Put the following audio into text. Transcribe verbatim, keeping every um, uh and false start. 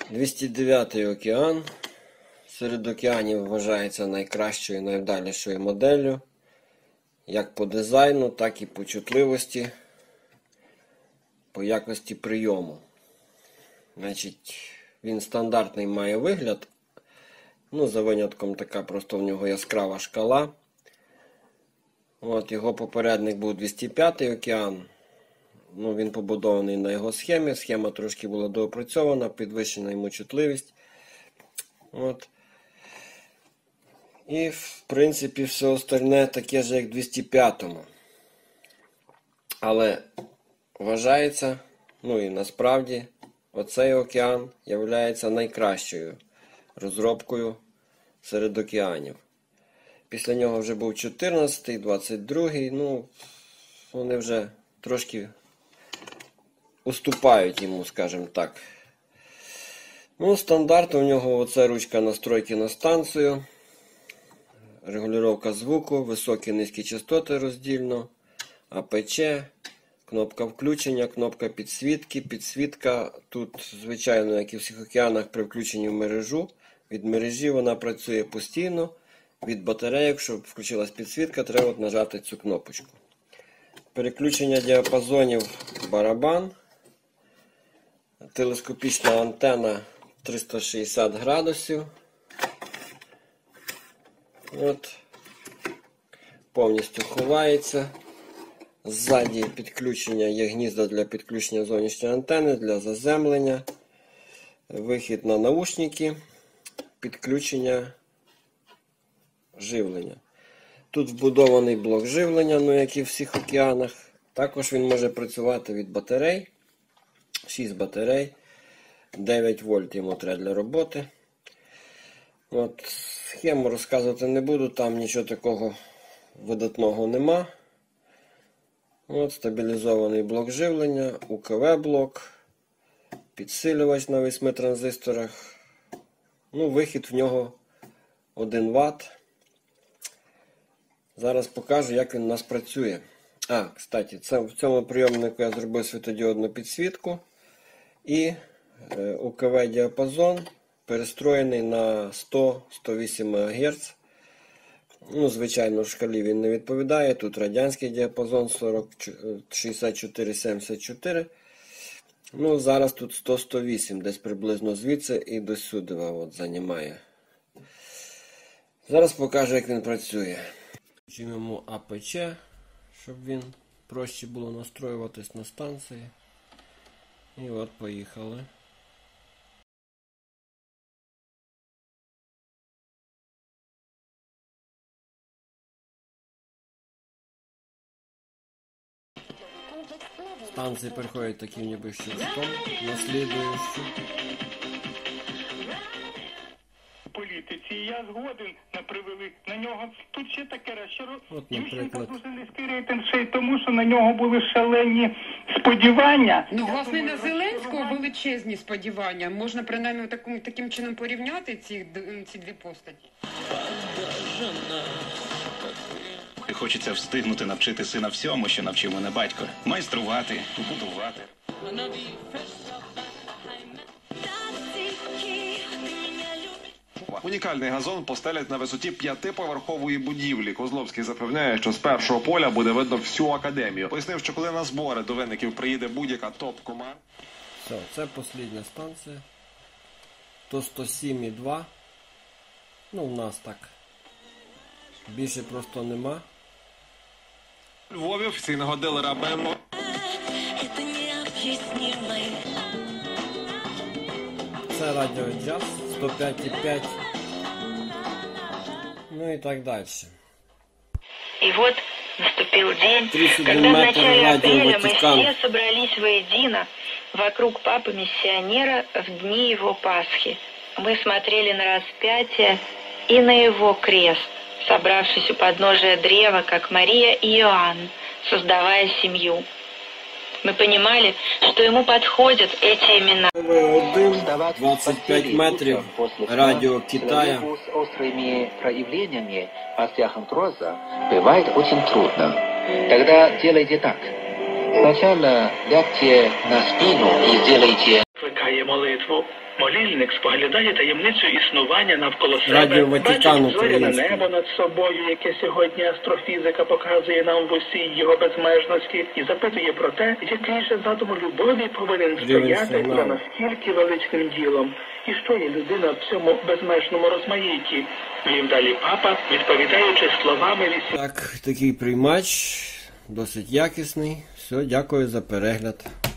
двісті дев'ятий океан. Серед океанів вважається найкращою, найвдалішою моделлю. Як по дизайну, так і по чутливості, по якості прийому. Значить, він стандартний має вигляд. Ну, за винятком така просто в нього яскрава шкала. От, його попередник був двісті п'ятий океан. Ну, він побудований на його схемі. Схема трошки була доопрацьована, підвищена йому чутливість. От. І, в принципі, все остальне таке ж, як в двісті п'ятому. Але вважається, ну і насправді, оцей океан є найкращою розробкою серед океанів. Після нього вже був чотирнадцятий, двадцять другий, ну, вони вже трошки уступають йому, скажімо так. Ну, стандарт у нього оце ручка настройки на станцію, регулювання звуку, високі низькі частоти роздільно, А П Ч, кнопка включення, кнопка підсвітки. Підсвітка тут, звичайно, як і в всіх океанах, при включенні в мережу. Від мережі вона працює постійно. Від батарейок, щоб включилась підсвітка, треба от нажати цю кнопочку. Переключення діапазонів барабан. Телескопічна антенна триста шістдесят градусів. От. Повністю ховається. Ззаді підключення є гнізда для підключення зовнішньої антени, для заземлення. Вихід на наушники. Підключення живлення. Тут вбудований блок живлення, ну як і в всіх океанах. Також він може працювати від батарей. шість батарей. дев'ять вольт йому треба для роботи. От, схему розказувати не буду, там нічого такого видатного нема. От, стабілізований блок живлення, У К В-блок, підсилювач на восьми транзисторах. Ну, вихід в нього один ватт. Зараз покажу, як він у нас працює. А, кстати, це, в цьому прийомнику я зробив світодіодну підсвітку. І е, У К В-діапазон перестроєний на сто - сто вісім МГц. Ну, звичайно, в шкалі він не відповідає. Тут радянський діапазон шістдесят чотири - сімдесят чотири. Ну, зараз тут сто - сто вісім, десь приблизно звідси і до сюди от, займає. Зараз покажу, як він працює. Включимо А П Ч, щоб він проще було настроюватись на станції. І от поїхали. Станції переходять таким ніби щелчком, наслідуючи. Політиці, я згоден на привели на нього. Тут ще таке раз, що Ющенко дуже низький рейтинг, ще й тому, що на нього були шалені сподівання. Ну, власне, на Зеленського величезні сподівання. Можна, принаймні, таким, таким чином порівняти ці, ці дві постаті. Хочеться встигнути навчити сина всьому, що навчив мене батько. Майструвати, будувати. Унікальний газон постелять на висоті п'ятиповерхової будівлі. Козловський запевняє, що з першого поля буде видно всю академію. Пояснив, що коли на збори до Винників приїде будь-яка топ-команда. Все, це остання станція. То сто сім і два. Ну, у нас так. Більше просто нема. У Львові офіційного дилера Б М В. Це радіо Джаз сто п'ять і п'ять. Ну и так дальше. И вот наступил день, когда в начале апреля мы все собрались воедино вокруг Папы-миссионера в дни его Пасхи. Мы смотрели на распятие и на его крест, собравшись у подножия древа, как Мария и Иоанн, создавая семью. Мы понимали, что ему подходят эти имена. двадцять п'ять метрів, радио Китая. С острыми проявлениями остеохондроза бывает очень трудно. Тогда делайте так. Сначала лягте на спину и сделайте... Викликає молитву Молільник споглядає таємницю існування навколо себе, Радіо Ватикану бачить зоряне українською. небо над собою, яке сьогодні астрофізика показує нам в усій його безмежності, і запитує про те, який же задум любові повинен стояти сигнал. за настільки величним ділом, і що є людина в цьому безмежному розмаїтті. Вів далі папа, відповідаючи словами вісім... Так, такий приймач, досить якісний. Все, дякую за перегляд.